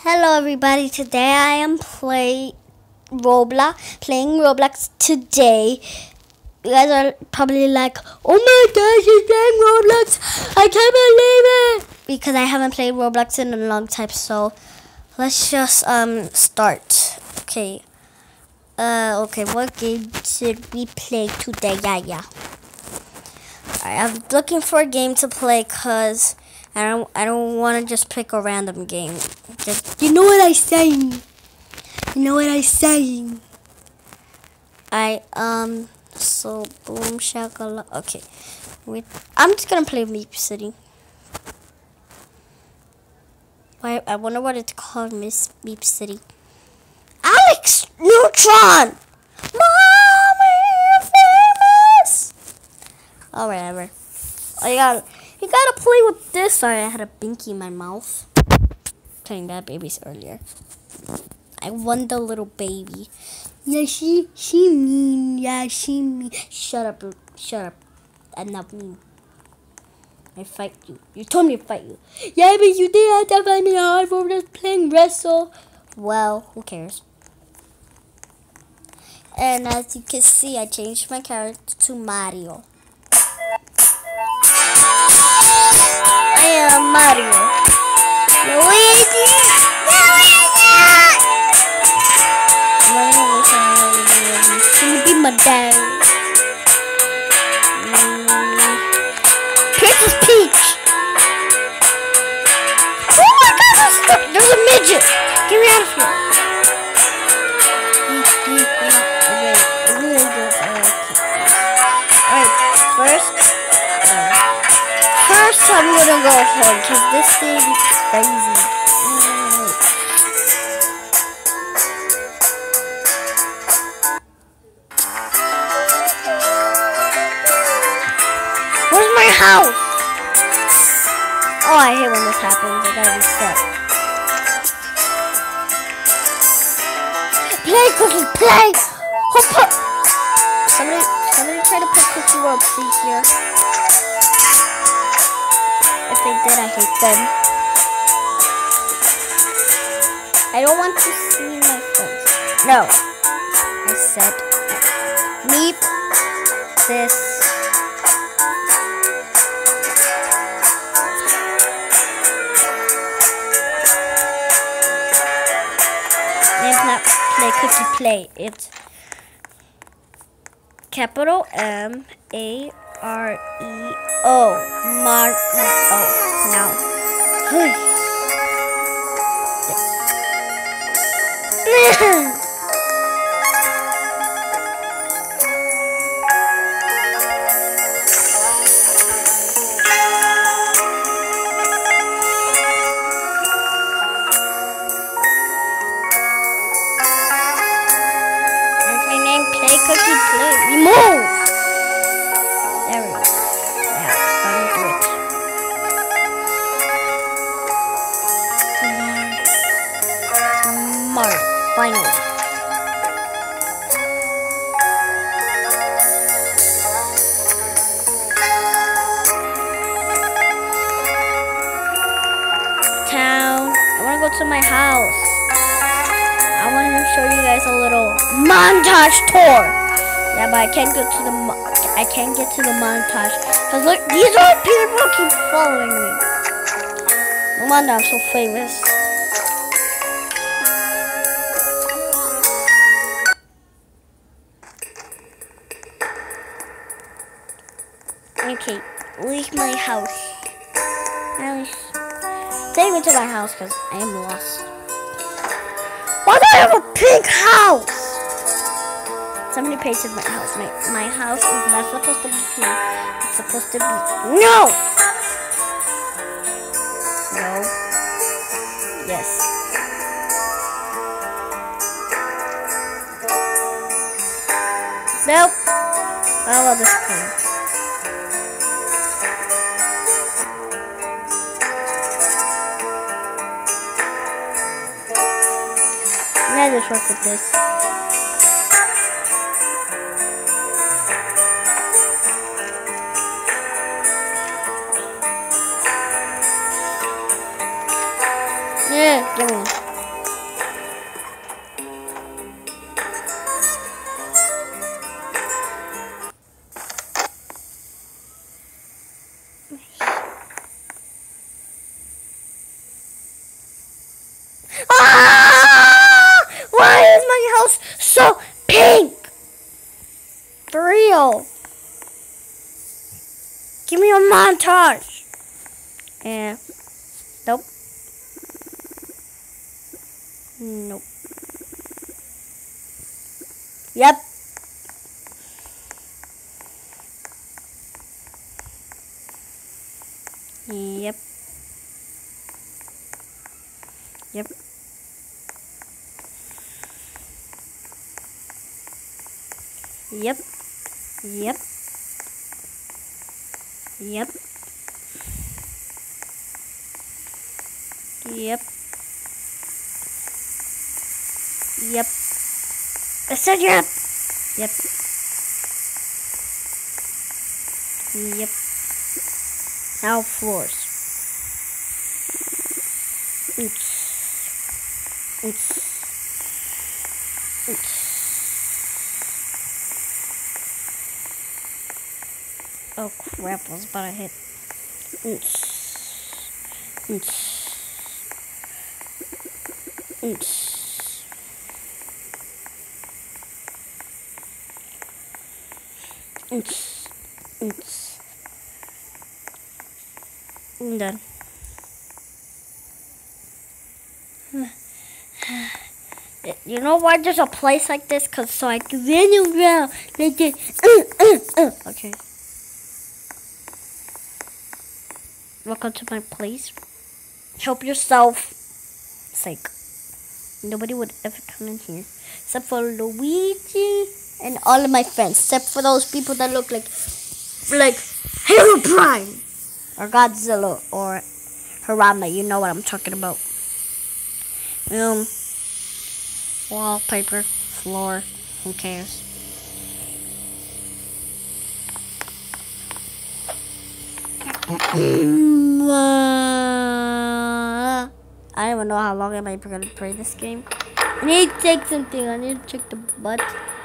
Hello everybody, today I am playing Roblox today. You guys are probably like, oh my gosh, you're playing Roblox, I can't believe it! Because I haven't played Roblox in a long time, so let's just start. Okay, what game should we play today? Yeah. I'm looking for a game to play because I don't want to just pick a random game. You know what I'm saying? So boom shakala. Okay, wait. I'm just gonna play Meep City. I wonder what it's called, Miss Meep City. Alex Neutron. Mommy, you're famous. Oh, whatever. You gotta play with this. Sorry, I had a binky in my mouth. Playing bad babies earlier. I won the little baby. Yeah, she mean. Yeah, she mean. Shut up. I'm not mean. I fight you. You told me to fight you. Yeah, but you didn't have to fight me hard for just playing wrestle. Well, who cares? And as you can see, I changed my character to Mario. I am Mario. Luigi! Can you be my dad? Princess Peach! Oh my god, there's a midget! Get me out of here! Alright, first I'm gonna go home because this thing is crazy. Where's my house? Oh, I hate when this happens. I gotta reset. Play, Cookie, play! Somebody try to put Cookie World, please, here. If they did, I hate them. I don't want to see my friends. No. I said, meep this. It's not play Cookie play. It's capital M-A-R-E-O. Mario. Now. Play Cookie play. Remove! There we go. Now, finally do it. Tomorrow. Finally. Town. I want to go to my house. I want to show you guys a little montage tour. Yeah, but I can't get to the montage because look, these are people who keep following me. No wonder I'm so famous. Okay, leave my house. Take me to my house because I am lost. Why do I have a pink house? Somebody pasted my house. My house is not supposed to be pink. It's supposed to be... No! No. Yes. Nope. How about this color? Let's just work with this. Yeah, give me. Ah! Why is my house so pink? For real. Give me a montage. And nope. Nope. Yep. Yep. Yep. Yep. Yep. Yep. Yep. Yep. I said yep. Yep. Yep. Now floors. Oops. Oops. Oops. Oh crap, I was about to hit. Oops. Oops. Oops. Oops. Oops. I'm done. You know why there's a place like this? Cause so I can run around like this. Okay. Welcome to my place. Help yourself. Sake. Nobody would ever come in here except for Luigi and all of my friends, except for those people that look like Herobrine or Godzilla or Harama. You know what I'm talking about. Wallpaper, floor, who cares? I don't even know how long am I gonna play this game. I need to take something. I need to check the butt.